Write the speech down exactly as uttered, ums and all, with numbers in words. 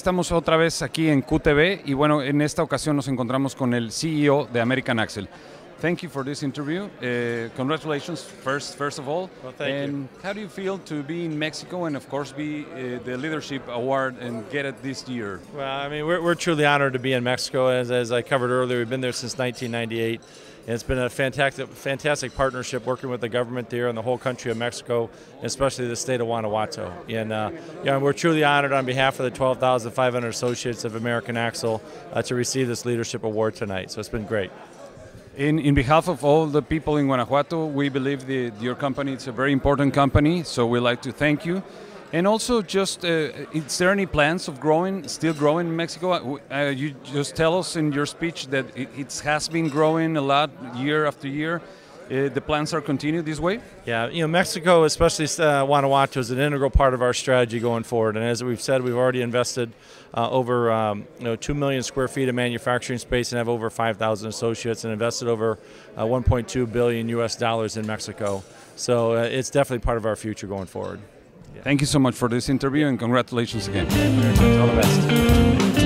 estamos otra vez aquí en Q T V y bueno, en esta ocasión nos encontramos con el C E O de American Axle. Thank you for this interview. Uh, congratulations, first, first of all. Well, thank and you. how do you feel to be in Mexico and, of course, be uh, the leadership award and get it this year? Well, I mean, we're, we're truly honored to be in Mexico. As, as I covered earlier, we've been there since nineteen ninety-eight. And it's been a fantastic, fantastic partnership working with the government there and the whole country of Mexico, especially the state of Guanajuato. And uh, yeah, we're truly honored on behalf of the twelve thousand five hundred associates of American Axle uh, to receive this leadership award tonight. So it's been great. In, in behalf of all the people in Guanajuato, we believe that your company is a very important company, so we'd like to thank you. And also, just, uh, is there any plans of growing, still growing in Mexico? Uh, you just tell us in your speech that it, it has been growing a lot year after year. Uh, the plans are continued this way? Yeah, you know, Mexico, especially uh, Guanajuato, is an integral part of our strategy going forward. And as we've said, we've already invested uh, over um, you know, two million square feet of manufacturing space and have over five thousand associates and invested over uh, one point two billion U S dollars in Mexico. So uh, it's definitely part of our future going forward. Yeah. Thank you so much for this interview and congratulations again. All the best.